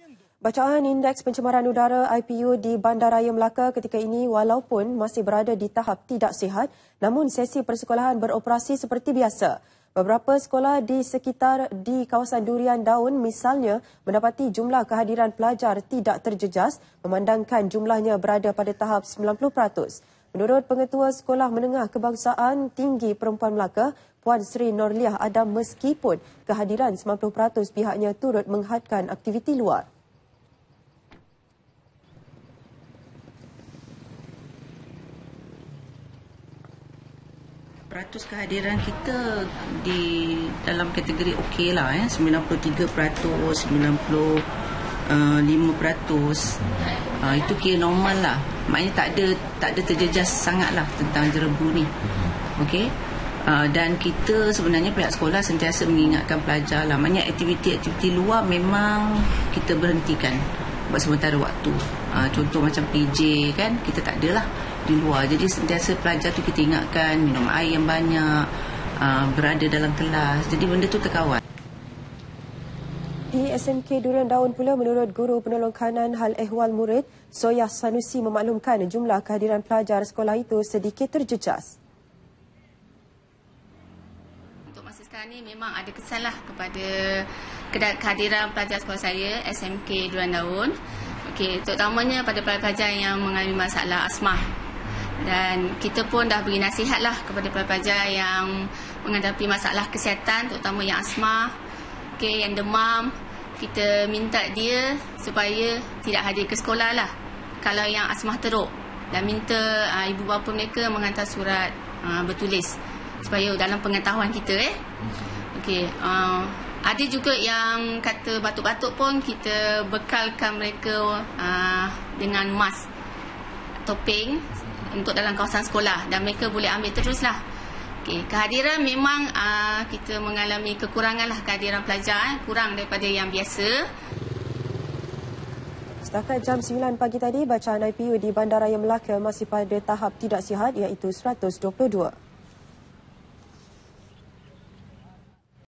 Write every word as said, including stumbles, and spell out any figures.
Bacaan Indeks Pencemaran Udara I P U di Bandaraya Melaka ketika ini walaupun masih berada di tahap tidak sihat, namun sesi persekolahan beroperasi seperti biasa. Beberapa sekolah di sekitar di kawasan Durian Daun misalnya mendapati jumlah kehadiran pelajar tidak terjejas memandangkan jumlahnya berada pada tahap sembilan puluh peratus. Menurut Pengetua Sekolah Menengah Kebangsaan Tinggi Perempuan Melaka, Puan Sri Norliah Adam, meskipun kehadiran sembilan puluh peratus pihaknya turut menghadkan aktiviti luar. Peratus kehadiran kita di dalam kategori okey lah, eh. sembilan puluh tiga peratus, sembilan puluh lima peratus. Uh, itu kira normal lah. Maknanya tak ada tak ada terjejas sangat lah tentang jerebu ni. Okey. Uh, dan kita sebenarnya pihak sekolah sentiasa mengingatkan pelajar lah. Maknanya aktiviti-aktiviti luar memang kita berhentikan buat sementara waktu. Uh, contoh macam P J kan, kita tak ada lah di luar. Jadi sentiasa pelajar tu kita ingatkan minum air yang banyak, uh, berada dalam kelas. Jadi benda tu terkawal. Di S M K Durian Daun pula, menurut Guru Penolong Kanan Hal Ehwal Murid, Soyah Sanusi memaklumkan jumlah kehadiran pelajar sekolah itu sedikit terjejas. Untuk masa sekarang ni memang ada kesanlah kepada kehadiran pelajar sekolah saya, S M K Durian Daun. Okey, terutamanya pada pelajar yang mengalami masalah asma. Dan kita pun dah beri nasihatlah kepada pelajar yang menghadapi masalah kesihatan, terutama yang asma, okey, yang demam. Kita minta dia supaya tidak hadir ke sekolah lah kalau yang asma teruk, dan minta uh, ibu bapa mereka menghantar surat uh, bertulis supaya dalam pengetahuan kita eh. Okey, uh, ada juga yang kata batuk-batuk pun kita bekalkan mereka uh, dengan mask topeng untuk dalam kawasan sekolah dan mereka boleh ambil teruslah. Okey, kehadiran memang uh, kita mengalami kekurangan lah kehadiran pelajar, eh, kurang daripada yang biasa. Setakat jam sembilan pagi tadi, bacaan I P U di Bandaraya Melaka masih pada tahap tidak sihat iaitu seratus dua puluh dua.